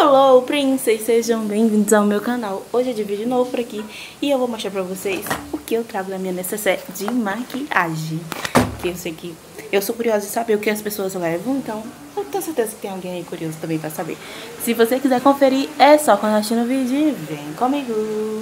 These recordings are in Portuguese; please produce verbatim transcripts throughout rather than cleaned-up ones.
Hello, Princess! Sejam bem-vindos ao meu canal. Hoje é de vídeo novo por aqui e eu vou mostrar pra vocês o que eu trago na minha necessaire de maquiagem. Que eu sei que eu sou curiosa de saber o que as pessoas levam, então eu tenho certeza que tem alguém aí curioso também pra saber. Se você quiser conferir, é só quando assistir no vídeo e vem comigo!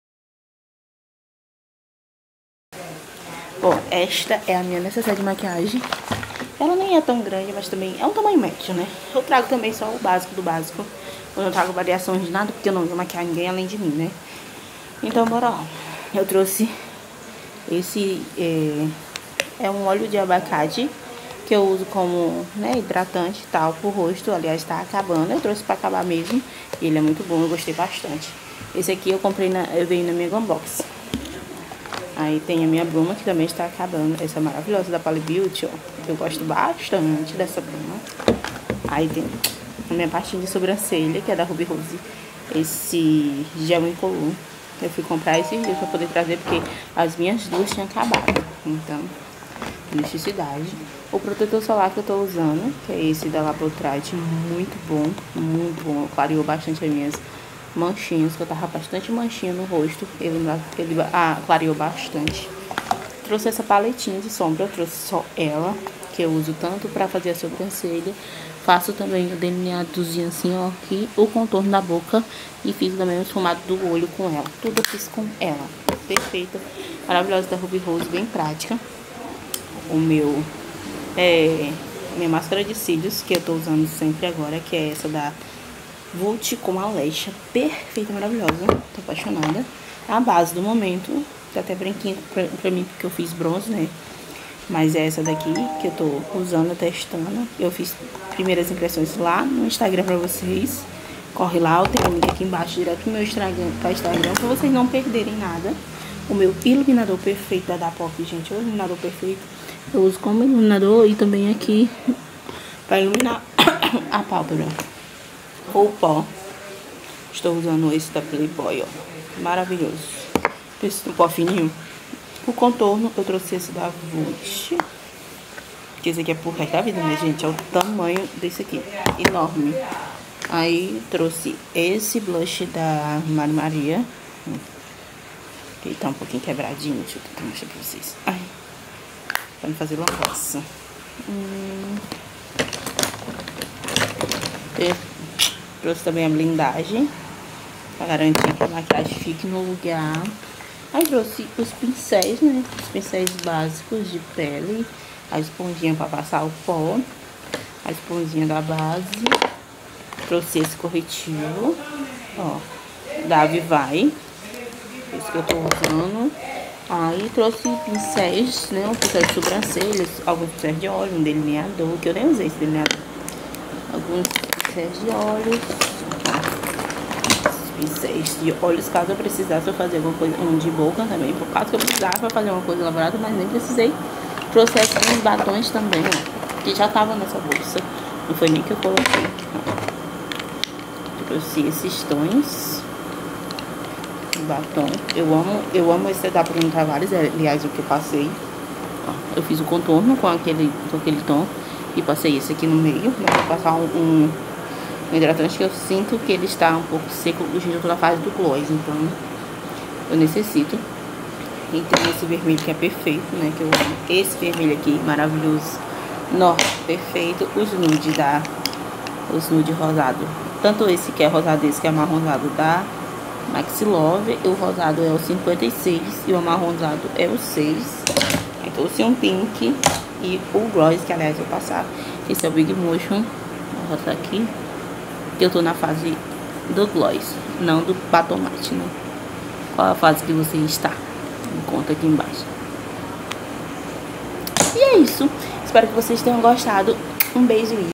Bom, esta é a minha necessaire de maquiagem. Ela nem é tão grande, mas também é um tamanho médio, né? Eu trago também só o básico do básico. Eu não trago variações de nada, porque eu não vou maquiar ninguém além de mim, né? Então, bora lá. Eu trouxe esse... É, é um óleo de abacate, que eu uso como, né, hidratante e tal, pro rosto. Aliás, tá acabando. Eu trouxe pra acabar mesmo. E ele é muito bom, eu gostei bastante. Esse aqui eu comprei, na, eu veio na minha Glambox. Aí tem a minha bruma, que também está acabando. Essa maravilhosa da Pale Beauty, ó. Eu gosto bastante dessa bruma. Aí tem a minha pastinha de sobrancelha, que é da Ruby Rose. Esse gel incolor. Eu fui comprar esses dias pra poder trazer, porque as minhas duas tinham acabado. Então, necessidade. O protetor solar que eu tô usando, que é esse da Labotrite. Muito bom, muito bom. Clareou bastante as minhas manchinhas, que eu tava bastante manchinha no rosto. Ele, ele ah, clareou bastante. Trouxe essa paletinha de sombra, eu trouxe só ela, que eu uso tanto pra fazer a sobrancelha. Faço também o delineadozinho assim, ó, aqui, o contorno da boca. E fiz também o esfumado do olho com ela. Tudo eu fiz com ela. Perfeita, maravilhosa, da Ruby Rose, bem prática. O meu, é, minha máscara de cílios, que eu tô usando sempre agora, que é essa da Vult com Alexa, perfeita, maravilhosa, tô apaixonada. A base do momento, tá até branquinha pra, pra mim, porque eu fiz bronze, né? Mas é essa daqui que eu tô usando, testando. Eu fiz primeiras impressões lá no Instagram pra vocês. Corre lá, eu tenho o link aqui embaixo, direto pro meu Instagram, pra Instagram, pra vocês não perderem nada. O meu iluminador perfeito da Dapop, gente, o iluminador perfeito. Eu uso como iluminador e também aqui pra iluminar a pálpebra. Ou pó. Estou usando esse da Playboy, ó. Maravilhoso. Esse pó fininho. O contorno, eu trouxe esse da Vult. Que esse aqui é pro resto da vida, né, gente? É o tamanho desse aqui. Enorme. Aí, trouxe esse blush da Mari Maria. Que tá um pouquinho quebradinho. Deixa eu tentar mostrar pra vocês. Ai. Pra não fazer lambança. Hum. E trouxe também a blindagem, pra garantir que a maquiagem fique no lugar. Aí trouxe os pincéis, né? Os pincéis básicos de pele. A esponjinha pra passar o pó. A esponjinha da base. Trouxe esse corretivo, ó, da Vivai. Esse que eu tô usando. Aí trouxe pincéis, né? Um pincel de sobrancelhas, alguns pincéis de óleo, um delineador, que eu nem usei esse delineador. Alguns pincéis de olhos, pincéis de olhos, caso eu precisasse eu fazer alguma coisa, um de boca também, por causa que eu precisava fazer uma coisa elaborada, mas nem precisei. Trouxe aqui uns batons também, ó, que já tava nessa bolsa, não foi nem que eu coloquei. Trouxe esses tons, batom, eu amo, eu amo esse da Bruno Tavares, aliás, o que eu passei, ó, eu fiz o contorno com aquele, com aquele tom. E passei esse aqui no meio, pra passar um, um, um hidratante que eu sinto que ele está um pouco seco. Gente, eu tô na fase do gloss, então eu necessito. E tem esse vermelho que é perfeito, né, que eu amo. Esse vermelho aqui, maravilhoso. Nossa, perfeito. Os nude da... Os nude rosado. Tanto esse que é rosado, esse que é amarronzado da Maxi Love. O rosado é o cinquenta e seis e o amarronzado é o seis. Aí trouxe um pink. E o gloss, que aliás eu vou passar. Esse é o Big Motion. Vou botar aqui. Que eu tô na fase do gloss, não do batom mate, né? Qual a fase que você está? Me conta aqui embaixo. E é isso. Espero que vocês tenham gostado. Um beijo.